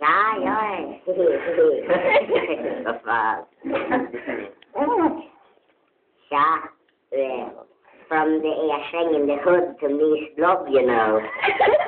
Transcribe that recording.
Ja, ja. Vad fan. Ja, from the Ashang in the hood to East Blob, you know.